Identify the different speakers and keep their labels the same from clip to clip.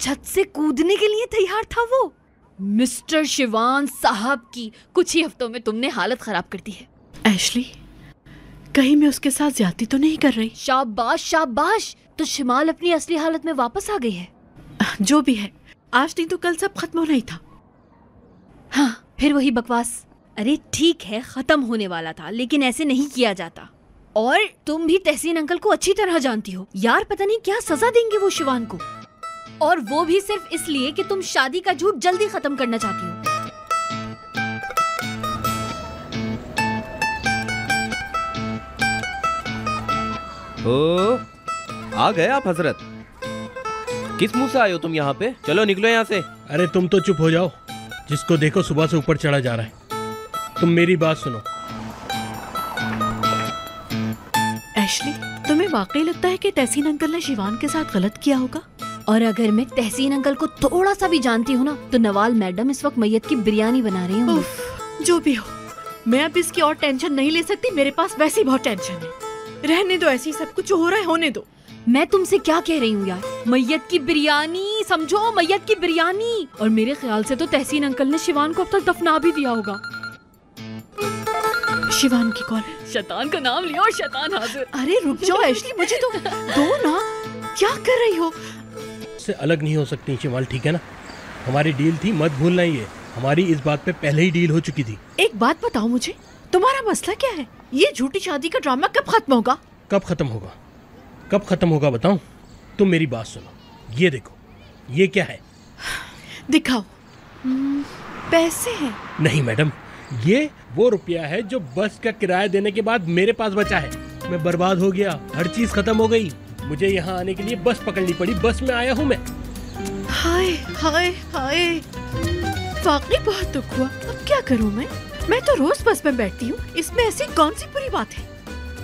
Speaker 1: छत से कूदने के लिए तैयार था वो। मिस्टर शिवान साहब की कुछ ही हफ्तों में तुमने हालत खराब कर दी है।
Speaker 2: एशली, कहीं मैं उसके साथ ज्यादती तो नहीं कर रही?
Speaker 1: शाबाश शाबाश, तो शिमाल अपनी असली हालत में वापस आ गई है।
Speaker 2: जो भी है, आज नहीं तो कल सब खत्म होना ही था।
Speaker 1: हाँ, फिर वही बकवास। अरे ठीक है, खत्म होने वाला था, लेकिन ऐसे नहीं किया जाता। और तुम भी तहसीन अंकल को अच्छी तरह जानती हो यार, पता नहीं क्या सजा देंगे वो शिवान को, और वो भी सिर्फ इसलिए कि तुम शादी का झूठ जल्दी खत्म करना चाहती हो।
Speaker 3: ओ, आ गए आप हजरत। किस मुंह से आए हो तुम यहाँ पे? चलो निकलो यहाँ से।
Speaker 4: अरे तुम तो चुप हो जाओ, जिसको देखो सुबह से ऊपर चढ़ा जा रहा है। तुम मेरी बात सुनो।
Speaker 2: एशली, तुम्हें वाकई लगता है कि तहसीन अंकल ने शिवान के साथ गलत किया होगा?
Speaker 1: और अगर मैं तहसीन अंकल को थोड़ा सा भी जानती हूँ ना, तो नवाल मैडम इस वक्त मैयत की बिरयानी बना रही होंगी।
Speaker 2: जो भी हो, मैं अब इसकी और टेंशन नहीं ले सकती। मेरे पास वैसे ही बहुत टेंशन है। रहने दो, ऐसे ही सब कुछ हो रहा है, होने दो।
Speaker 1: मैं तुमसे क्या कह रही हूँ यार, मैयत की बिरयानी समझो, मैयत की बिरयानी। और मेरे ख्याल से तो तहसीन अंकल ने शिवान को अब तक दफना भी दिया होगा।
Speaker 2: शिवान की कॉल।
Speaker 1: शैतान का नाम लिया और शैतान हाजिर।
Speaker 2: अरे रुक जाओ एशली, मुझे तो दो ना। क्या कर रही हो?
Speaker 4: से अलग नहीं हो सकती शिमाल, ठीक है ना? हमारी डील थी, मत भूलना ये। हमारी इस बात पे पहले ही डील हो चुकी थी।
Speaker 2: एक बात बताओ मुझे, तुम्हारा मसला क्या है? ये झूठी शादी का ड्रामा कब खत्म होगा?
Speaker 4: कब खत्म होगा? कब खत्म होगा बताऊं? तुम मेरी बात सुनो, ये देखो, ये क्या है?
Speaker 2: दिखाओ। पैसे हैं?
Speaker 4: नहीं मैडम, ये वो रुपया है जो बस का किराया देने के बाद मेरे पास बचा है। मैं बर्बाद हो गया, हर चीज खत्म हो गई। मुझे यहाँ आने के लिए बस पकड़नी पड़ी, बस में आया हूँ मैं।
Speaker 2: हाय हाय हाय, वाकई बहुत दुख हुआ। अब क्या करूँ मैं तो रोज बस में बैठती हूँ, इसमें ऐसी कौन सी बुरी बात है?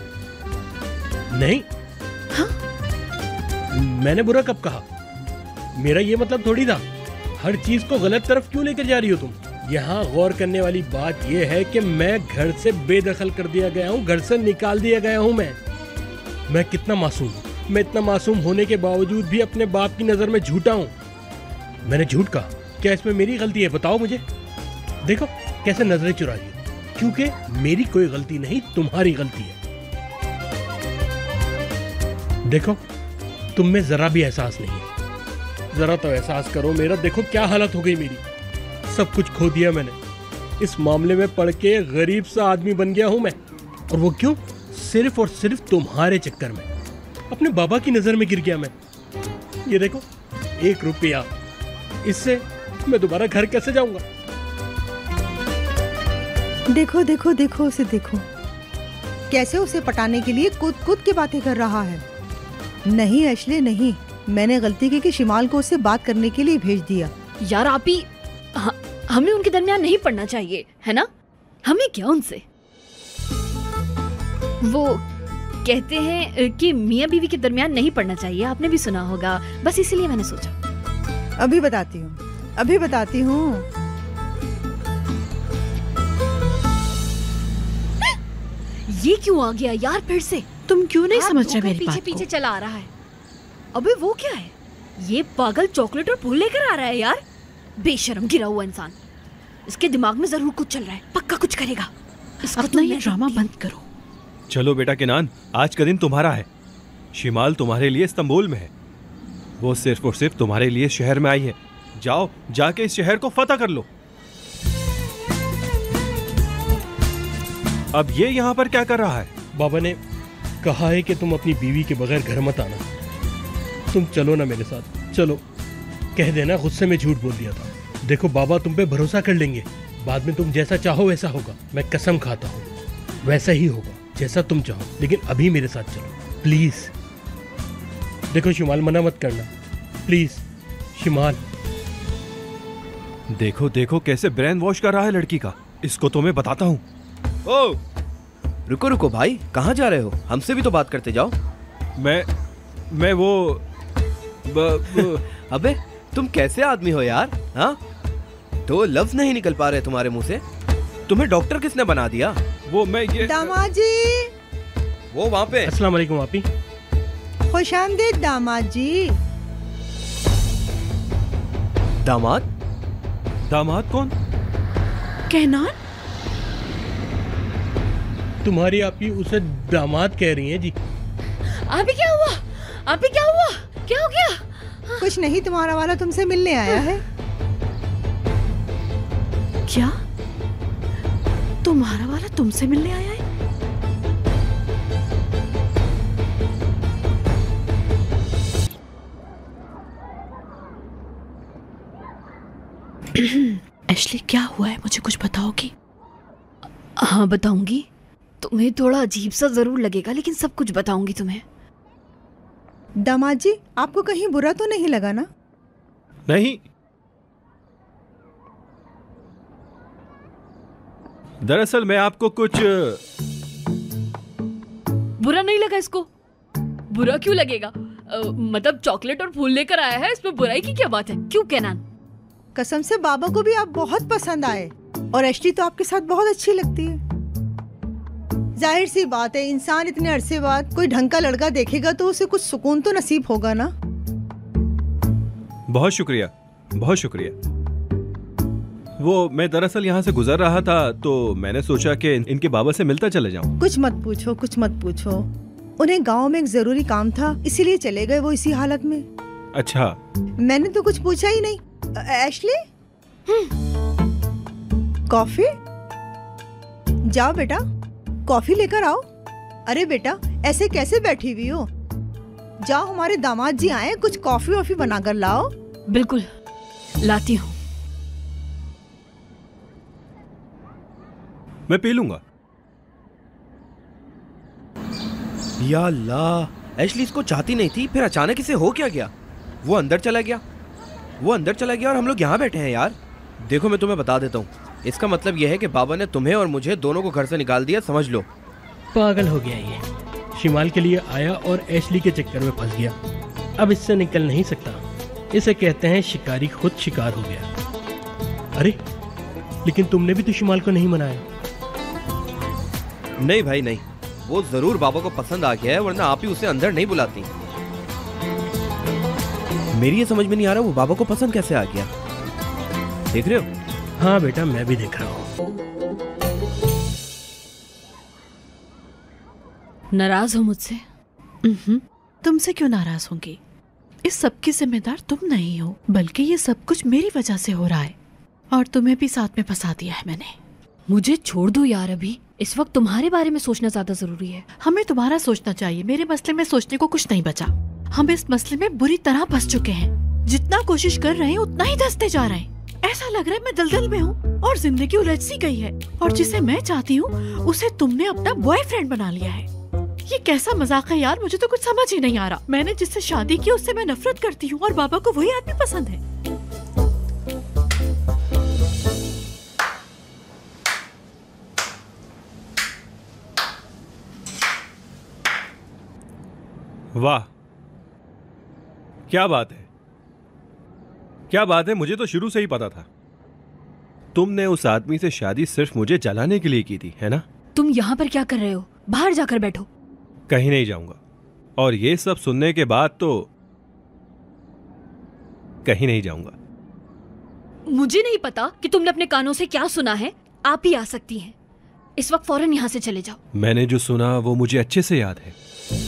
Speaker 4: नहीं।
Speaker 2: हाँ?
Speaker 4: मैंने बुरा कब कहा? मेरा ये मतलब थोड़ी था। हर चीज को गलत तरफ क्यों लेकर जा रही हो तुम? यहाँ गौर करने वाली बात यह है कि मैं घर से बेदखल कर दिया गया हूँ, घर से निकाल दिया गया हूँ। मैं कितना मासूम हूँ। मैं इतना मासूम होने के बावजूद भी अपने बाप की नजर में झूठा हूँ। मैंने झूठ कहा, क्या इसमें मेरी गलती है? बताओ मुझे। देखो कैसे नजरें चुरा रही है, क्योंकि मेरी कोई गलती नहीं, तुम्हारी गलती है। देखो तुम में जरा भी एहसास नहीं है। जरा तो एहसास करो मेरा। देखो क्या हालत हो गई मेरी, सब कुछ खो दिया मैंने। इस मामले में पड़ के गरीब सा आदमी बन गया हूं मैं। और वो क्यों? सिर्फ और सिर्फ तुम्हारे चक्कर में। अपने बाबा की नजर में गिर गया मैं। ये देखो 1 रुपया, इससे मैं दोबारा घर कैसे जाऊंगा?
Speaker 5: देखो देखो देखो उसे देखो, कैसे उसे पटाने के लिए कूद कूद के बातें कर रहा है। नहीं एशले नहीं, मैंने गलती की कि शिमाल को उससे बात करने के लिए भेज दिया।
Speaker 1: यार आप ही, हमें उनके दरमियान नहीं पड़ना चाहिए, है ना? हमें क्या उनसे? वो कहते हैं कि मियाँ बीवी के दरमियान नहीं पड़ना चाहिए, आपने भी सुना होगा, बस इसीलिए मैंने सोचा।
Speaker 5: अभी बताती हूँ, अभी बताती हूँ।
Speaker 1: ये क्यों आ गया यार फिर से?
Speaker 2: तुम क्यों नहीं समझ रहे मेरी बात को?
Speaker 1: पीछे चला आ रहा है। अबे वो क्या है? ये पागल चॉकलेट और फूल लेकर आ रहा है यार। बेशर्म गिरा हुआ इंसान। इसके दिमाग में जरूर कुछ चल रहा है, पक्का कुछ करेगा।
Speaker 2: अपना ये ड्रामा बंद करो।
Speaker 6: चलो बेटा किनान, आज का दिन तुम्हारा है। शिमाल तुम्हारे लिए इस्तांबुल में है, वो सिर्फ और सिर्फ तुम्हारे लिए शहर में आई है। जाओ, जाके इस शहर को फतह कर लो। अब ये यहाँ पर क्या कर रहा है?
Speaker 4: बाबा ने कहा है कि तुम अपनी बीवी के बगैर घर मत आना। तुम चलो ना मेरे साथ, चलो। कह देना गुस्से में झूठ बोल दिया था। देखो बाबा तुम पे भरोसा कर लेंगे, बाद में तुम जैसा चाहो वैसा होगा। मैं कसम खाता हूँ वैसा ही होगा जैसा तुम चाहो, लेकिन अभी मेरे साथ चलो प्लीज। देखो शिमाल, मना मत करना प्लीज। शिमाल
Speaker 6: देखो देखो कैसे ब्रेन वॉश कर रहा है लड़की का। इसको तो मैं बताता हूँ।
Speaker 3: ओ रुको रुको भाई, कहाँ जा रहे हो? हमसे भी तो बात करते जाओ।
Speaker 6: मैं वो
Speaker 3: अबे तुम कैसे आदमी हो यार? हाँ, तो लफ्ज नहीं निकल पा रहे तुम्हारे मुंह से। तुम्हें डॉक्टर किसने बना दिया?
Speaker 6: वो मैं ये
Speaker 5: दामाद जी,
Speaker 3: वो वहाँ पे।
Speaker 4: अस्सलाम वालेकुम आपी।
Speaker 5: खुशामदीद दामाद जी।
Speaker 3: दामाद?
Speaker 6: दामाद कौन?
Speaker 2: कहनान?
Speaker 4: तुम्हारी आपी उसे दामाद कह रही हैं जी।
Speaker 1: अभी क्या हुआ? अभी क्या हुआ? क्या हो गया?
Speaker 5: कुछ नहीं, तुम्हारा वाला तुमसे मिलने आया है।
Speaker 2: क्या? तुम्हारा वाला तुमसे मिलने आया है? एशली, क्या हुआ है? मुझे कुछ बताओगी?
Speaker 1: हाँ बताऊंगी। तुम्हें थोड़ा अजीब सा जरूर लगेगा, लेकिन सब कुछ बताऊंगी तुम्हें।
Speaker 5: दामाद जी, आपको कहीं बुरा तो नहीं लगा ना?
Speaker 6: नहीं, दरअसल मैं आपको कुछ
Speaker 1: बुरा नहीं लगा इसको? बुरा क्यों लगेगा? मतलब चॉकलेट और फूल लेकर आया है, इसमें बुराई की क्या बात है? क्यों कहनान?
Speaker 5: कसम से बाबा को भी आप बहुत पसंद आए, और एशली तो आपके साथ बहुत अच्छी लगती है। जाहिर सी बात है, इंसान इतने अरसे बाद कोई ढंग का लड़का देखेगा तो उसे कुछ सुकून तो नसीब होगा ना।
Speaker 6: बहुत शुक्रिया, बहुत शुक्रिया। वो मैं दरअसल यहाँ से गुजर रहा था तो मैंने सोचा कि इनके बाबा से मिलता चले जाऊं।
Speaker 5: कुछ मत पूछो, कुछ मत पूछो। उन्हें गांव में एक जरूरी काम था, इसीलिए चले गए वो इसी हालत में।
Speaker 6: अच्छा,
Speaker 5: मैंने तो कुछ पूछा ही नहीं। Ashley, coffee? जाओ बेटा, कॉफी लेकर आओ। अरे बेटा, ऐसे कैसे बैठी हुई हो? जाओ, हमारे दामाद जी आए, कुछ कॉफी वॉफी बनाकर लाओ।
Speaker 1: बिल्कुल लाती हूँ।
Speaker 6: मैं पी लूंगा।
Speaker 3: या अल्लाह, एशली इसको चाहती नहीं थी, फिर अचानक इसे हो क्या गया? वो अंदर चला गया और हम लोग यहाँ बैठे हैं यार। देखो मैं तुम्हें बता देता हूँ, इसका मतलब यह है कि बाबा ने तुम्हें और मुझे दोनों को घर से निकाल दिया, समझ लो।
Speaker 4: पागल हो गया ये। शिमाल के लिए आया और एशली के चक्कर में फंस गया। अब इससे निकल नहीं सकता। इसे कहते हैं शिकारी खुद शिकार हो गया। अरे लेकिन तुमने भी तो शिमाल को नहीं मनाया।
Speaker 3: नहीं भाई नहीं, वो जरूर बाबा को पसंद आ गया है, वरना आप ही उसे अंदर नहीं बुलाती। मेरी ये समझ में नहीं आ रहा वो बाबा को पसंद कैसे आ गया। देख रहे हो?
Speaker 4: हाँ बेटा, मैं भी देख रहा हूँ।
Speaker 1: नाराज हो मुझसे?
Speaker 2: तुमसे क्यों नाराज होंगी? इस सब की जिम्मेदार तुम नहीं हो, बल्कि ये सब कुछ मेरी वजह से हो रहा है, और तुम्हें भी साथ में फंसा दिया है मैंने।
Speaker 1: मुझे छोड़ दो यार, अभी इस वक्त तुम्हारे बारे में सोचना ज्यादा जरूरी है।
Speaker 2: हमें तुम्हारा सोचना चाहिए, मेरे मसले में सोचने को कुछ नहीं बचा। हम इस मसले में बुरी तरह फंस चुके हैं। जितना कोशिश कर रहे हैं उतना ही धंसते जा रहे हैं। ऐसा लग रहा है मैं दलदल में हूँ और जिंदगी उलझ सी गई है, और जिसे मैं चाहती हूँ उसे तुमने अपना बॉयफ्रेंड बना लिया है। ये कैसा मजाक है यार, मुझे तो कुछ समझ ही नहीं आ रहा। मैंने जिससे शादी की उससे मैं नफरत करती हूँ, और बाबा को वही आदमी पसंद है।
Speaker 6: वाह, क्या बात है, क्या बात है। मुझे तो शुरू से ही पता था तुमने उस आदमी से शादी सिर्फ मुझे जलाने के लिए की थी, है ना?
Speaker 1: तुम यहाँ पर क्या कर रहे हो? बाहर जाकर बैठो।
Speaker 6: कहीं नहीं जाऊंगा, और ये सब सुनने के बाद तो कहीं नहीं जाऊंगा।
Speaker 1: मुझे नहीं पता कि तुमने अपने कानों से क्या सुना है। आप ही आ सकती हैं। इस वक्त फौरन यहाँ से चले जाओ।
Speaker 6: मैंने जो सुना वो मुझे अच्छे से याद है।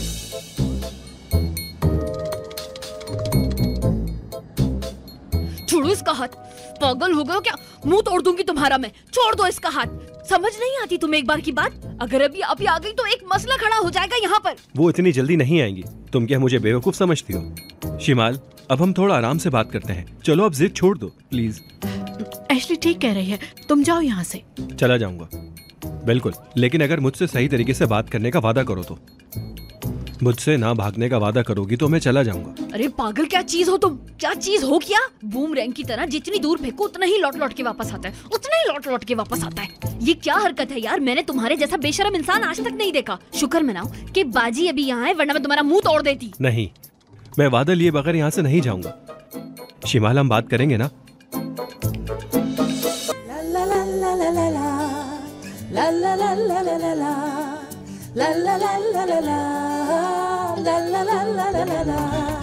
Speaker 1: छोड़ो इसका हाथ। पागल हो गए हो क्या? मुंह तोड़ दूंगी तुम्हारा मैं। छोड़ दो इसका हाथ। समझ नहीं आती तुम्हें एक बार की बात? अगर अभी आप ही आ गई तो एक मसला खड़ा हो जाएगा यहाँ पर।
Speaker 6: वो इतनी जल्दी नहीं आएंगी। तुम क्या मुझे बेवकूफ समझती हो? शिमाल, अब हम थोड़ा आराम से बात करते हैं। चलो अब जिद छोड़ दो प्लीज।
Speaker 2: एशली ठीक कह रही है, तुम जाओ यहाँ से।
Speaker 6: चला जाऊंगा बिल्कुल, लेकिन अगर मुझसे सही तरीके से बात करने का वादा करो तो। मुझसे ना भागने का वादा करोगी तो मैं चला जाऊंगा।
Speaker 1: अरे पागल, क्या चीज हो तुम? क्या चीज हो क्या? बूमरैंग की तरह जितनी दूर फेंको उतना ही लौट लौट के वापस आता है, उतना ही लौट लौट के वापस आता है। ये क्या हरकत है यार? मैंने तुम्हारे जैसा बेशरम इंसान आज तक नहीं देखा। शुक्र मनाओ कि बाजी अभी यहाँ है, वरना मैं तुम्हारा मुंह तोड़ देती।
Speaker 6: नहीं, मैं वादा लिए बगैर यहाँ से नहीं जाऊंगा। शिमाल, हम बात करेंगे ना?
Speaker 7: La la la la la la la la la la la la la la la la la la la la